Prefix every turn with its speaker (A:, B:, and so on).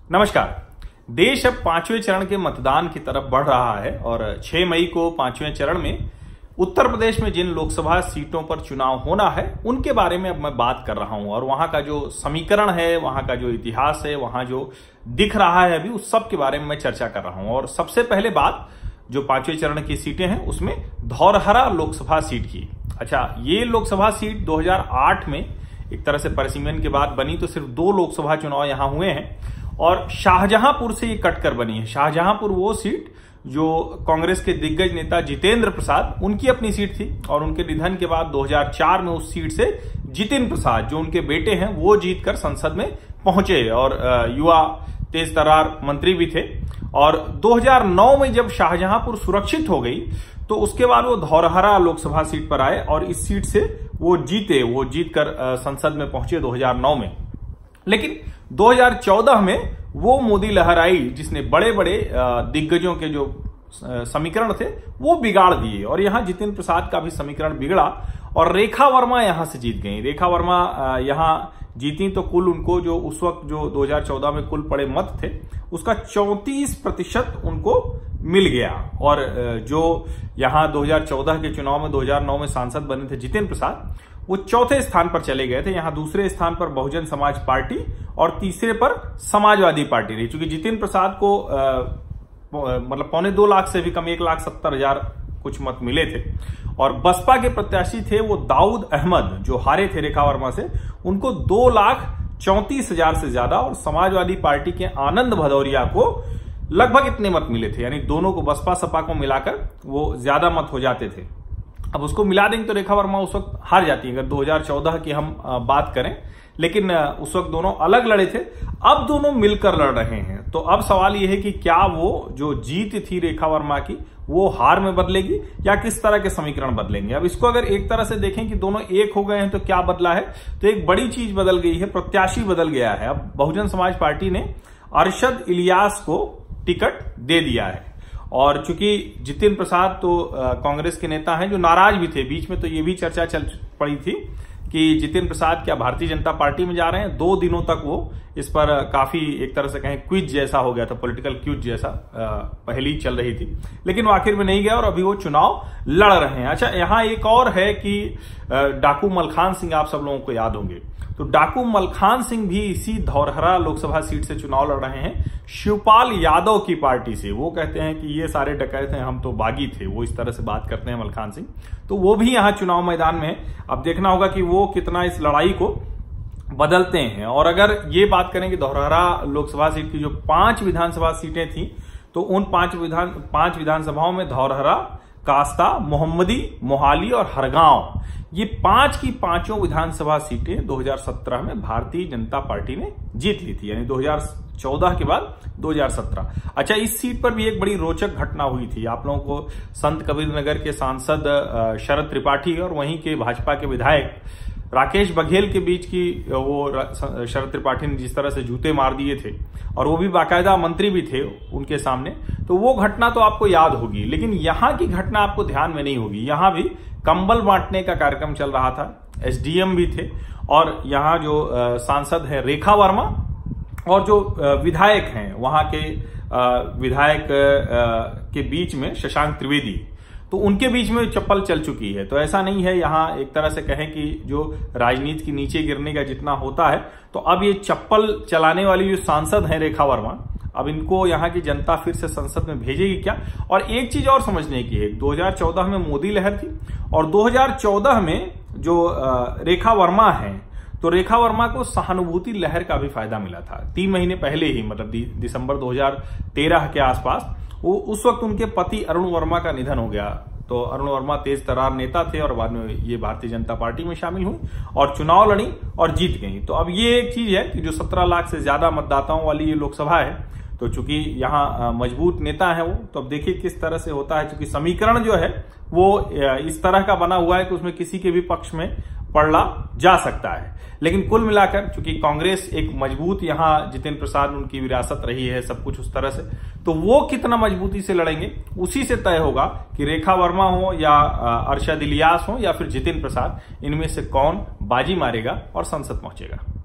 A: नमस्कार। देश अब 5वें चरण के मतदान की तरफ बढ़ रहा है और 6 मई को 5वें चरण में उत्तर प्रदेश में जिन लोकसभा सीटों पर चुनाव होना है उनके बारे में अब मैं बात कर रहा हूं और वहां का जो समीकरण है, वहां का जो इतिहास है, वहां जो दिख रहा है अभी उस सब के बारे में मैं चर्चा कर रहा हूं। और सबसे पहले बात जो 5वें चरण की सीटें हैं उसमें धौरहरा लोकसभा सीट की। अच्छा, ये लोकसभा सीट 2008 में एक तरह से परिसीमन के बाद बनी, तो सिर्फ 2 लोकसभा चुनाव यहां हुए हैं और शाहजहांपुर से ये कटकर बनी है। शाहजहांपुर वो सीट जो कांग्रेस के दिग्गज नेता जितेंद्र प्रसाद, उनकी अपनी सीट थी और उनके निधन के बाद 2004 में उस सीट से जितिन प्रसाद जो उनके बेटे हैं वो जीतकर संसद में पहुंचे और युवा तेज तर्रार मंत्री भी थे। और 2009 में जब शाहजहांपुर सुरक्षित हो गई तो उसके बाद वो धौरहरा लोकसभा सीट पर आए और इस सीट से वो जीतकर संसद में पहुंचे 2009 में। लेकिन 2014 में वो मोदी लहर आई जिसने बड़े बड़े दिग्गजों के जो समीकरण थे वो बिगाड़ दिए और यहां जितिन प्रसाद का भी समीकरण बिगड़ा और रेखा वर्मा यहां से जीत गई। रेखा वर्मा यहां जीती तो कुल उनको जो उस वक्त जो 2014 में कुल पड़े मत थे उसका 34% उनको मिल गया। और जो यहां 2014 के चुनाव में 2009 में सांसद बने थे जितिन प्रसाद, वो चौथे स्थान पर चले गए थे। यहां दूसरे स्थान पर बहुजन समाज पार्टी और तीसरे पर समाजवादी पार्टी रही। चूंकि जितिन प्रसाद को मतलब 2.25 लाख से भी कम 1,70,000 कुछ मत मिले थे और बसपा के प्रत्याशी थे वो दाऊद अहमद जो हारे थे रेखा वर्मा से, उनको 2,34,000 से ज्यादा और समाजवादी पार्टी के आनंद भदौरिया को लगभग इतने मत मिले थे। यानी दोनों को बसपा सपा को मिलाकर वो ज्यादा मत हो जाते थे। अब उसको मिला देंगे तो रेखा वर्मा उस वक्त हार जाती है अगर 2014 की हम बात करें, लेकिन उस वक्त दोनों अलग लड़े थे। अब दोनों मिलकर लड़ रहे हैं। तो अब सवाल यह है कि क्या वो जो जीत थी रेखा वर्मा की वो हार में बदलेगी या किस तरह के समीकरण बदलेंगे। अब इसको अगर एक तरह से देखें कि दोनों एक हो गए हैं तो क्या बदला है, तो एक बड़ी चीज बदल गई है, प्रत्याशी बदल गया है। अब बहुजन समाज पार्टी ने अरशद इलियास को टिकट दे दिया है और चूंकि जितिन प्रसाद तो कांग्रेस के नेता हैं जो नाराज भी थे। बीच में तो ये भी चर्चा चल पड़ी थी कि जितिन प्रसाद क्या भारतीय जनता पार्टी में जा रहे हैं। 2 दिनों तक वो इस पर काफी एक तरह से कहें क्विज जैसा हो गया था, पॉलिटिकल क्विज जैसा पहली चल रही थी, लेकिन वो आखिर में नहीं गया और अभी वो चुनाव लड़ रहे हैं। अच्छा, यहां एक और है कि डाकू मलखान सिंह आप सब लोगों को याद होंगे, तो डाकू मलखान सिंह भी इसी धौरहरा लोकसभा सीट से चुनाव लड़ रहे हैं शिवपाल यादव की पार्टी से। वो कहते हैं कि ये सारे डकैत हैं, हम तो बागी थे, वो इस तरह से बात करते हैं मलखान सिंह। तो वो भी यहां चुनाव मैदान में है। अब देखना होगा कि वो कितना इस लड़ाई को बदलते हैं। और अगर ये बात करें कि धौरहरा लोकसभा सीट की जो 5 विधानसभा सीटें थी तो उन 5 विधानसभाओं में धौरहरा, कास्ता, मोहम्मदी, मोहाली और हरगांव, ये 5 की 5 विधानसभा सीटें 2017 में भारतीय जनता पार्टी ने जीत ली थी। यानी 2014 के बाद 2017। अच्छा, इस सीट पर भी एक बड़ी रोचक घटना हुई थी। आप लोगों को संत कबीर नगर के सांसद शरद त्रिपाठी और वहीं के भाजपा के विधायक राकेश बघेल के बीच की वो शरद त्रिपाठी ने जिस तरह से जूते मार दिए थे और वो भी बाकायदा मंत्री भी थे उनके सामने, तो वो घटना तो आपको याद होगी। लेकिन यहां की घटना आपको ध्यान में नहीं होगी। यहां भी कंबल बांटने का कार्यक्रम चल रहा था, एसडीएम भी थे और यहां जो सांसद है रेखा वर्मा और जो विधायक हैं वहां के विधायक के बीच में शशांक त्रिवेदी, तो उनके बीच में चप्पल चल चुकी है। तो ऐसा नहीं है, यहां एक तरह से कहें कि जो राजनीति के नीचे गिरने का जितना होता है, तो अब ये चप्पल चलाने वाली जो सांसद है रेखा वर्मा, अब इनको यहां की जनता फिर से संसद में भेजेगी क्या। और एक चीज और समझने की है, 2014 में मोदी लहर थी और 2014 में जो रेखा वर्मा है, तो रेखा वर्मा को सहानुभूति लहर का भी फायदा मिला था। 3 महीने पहले ही, मतलब दिसंबर 2013 के आसपास, वो उस वक्त उनके पति अरुण वर्मा का निधन हो गया। तो अरुण वर्मा तेज तर्रार नेता थे और बाद में ये भारतीय जनता पार्टी में शामिल हुई और चुनाव लड़ी और जीत गई। तो अब ये एक चीज है कि जो 17 लाख से ज्यादा मतदाताओं वाली ये लोकसभा है, तो चूंकि यहाँ मजबूत नेता है वो, तो अब देखिए किस तरह से होता है। चूंकि समीकरण जो है वो इस तरह का बना हुआ है कि उसमें किसी के भी पक्ष में पड़ला जा सकता है। लेकिन कुल मिलाकर चूंकि कांग्रेस एक मजबूत, यहां जितिन प्रसाद उनकी विरासत रही है, सब कुछ उस तरह से, तो वो कितना मजबूती से लड़ेंगे उसी से तय होगा कि रेखा वर्मा हो या अरशद इलियास हो या फिर जितिन प्रसाद, इनमें से कौन बाजी मारेगा और संसद पहुंचेगा।